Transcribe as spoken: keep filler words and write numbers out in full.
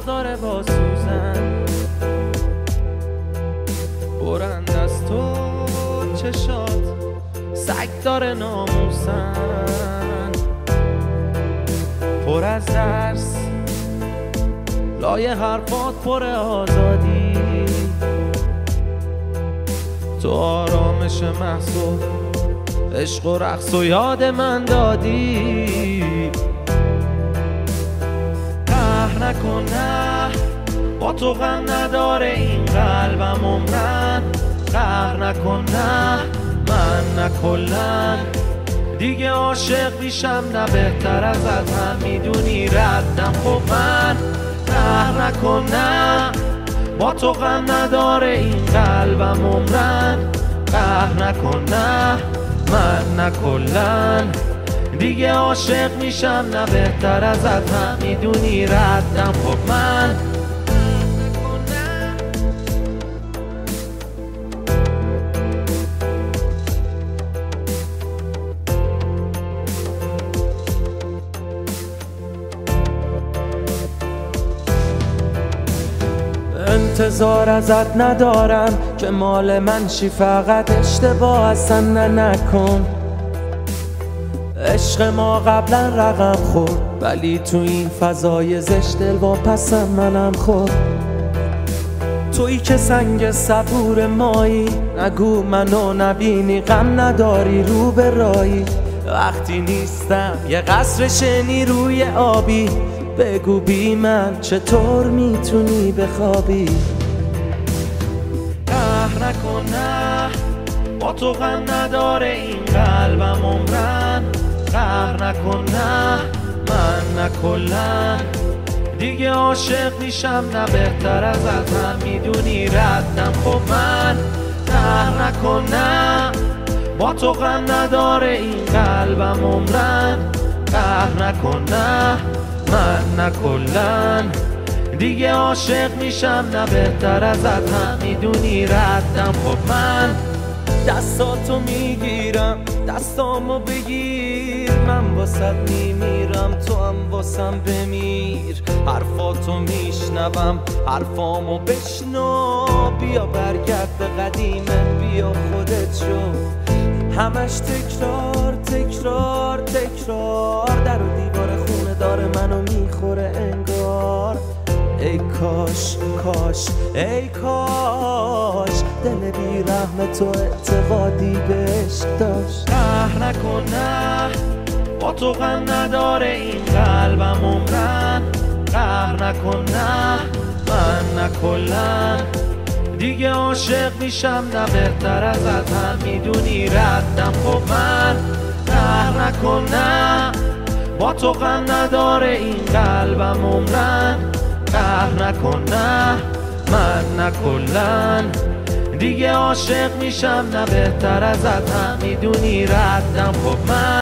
داغ داره با سوزن، برند از تو چشات سگ داره ناموسن، پر از درس لایه حرفات پر آزادی، تو آرامش محصول عشق و رقص و یاد من دادی. قهر نکن نه، با تو غم نداره این قلبم عمرن. قهر نکن نه، من نه کلن دیگه عاشق میشم، نه بهتر ازت هم میدونی ردم. خب من قهر نکن نه، با تو غم نداره این قلبم عمرن. قهر نکن نه، من نه کلن دیگه عاشق میشم، نه بهتر ازت هم میدونی ردم. خب من انتظار ازت ندارم که مال من شی، فقط اشتباه اصلا نه نکن. عشق ما قبلا رقم خورد، ولی تو این فضای زشت دل واپسم منم خورد. تویی که سنگ صبور مایی، نگو منو نبینی غم نداری رو به رایی. وقتی نیستم یه قصر شنی روی آبی، بگو بی من چطور میتونی بخوابی. قهر نکن نه، با تو غم نداره این قلبم عمرن. قهر نکن نه، من نه کلن دیگه عاشق میشم، نه بهتر ازت هم میدونی ردم. خب من قهر نکن نه، با تو غم نداره این قلبم عمرن. قهر نکن نه، من نه کلن دیگه عاشق میشم، نه بهتر ازت هم میدونی ردم. خب من دستاتو میگیرم، دستامو بگیر، من واسد میمیرم، تو هم واسم بمیر. حرفاتو میشنوم، حرفامو بشنو، بیا برگرد به قدیمه، بیا خودت شو. همش تکرار تکرار تکرار، در و دیوار خونه داره منو میخوره انگار. ای کاش کاش ای کاش دل بی رحم تو اعتقادی بهش داشت. قهر نکن نه، با تو غم نداره این قلبم عمرن. قهر نکن نه، من نه کلن دیگه عاشق میشم، نه بهتر ازت هم میدونی ردم. خب من قهر نکن نه، با تو غم نداره این قلبم عمرن. قهر نکن نه، من نه کلن دیگه عاشق میشم، نه بهتر ازت هم میدونی ردم. خب من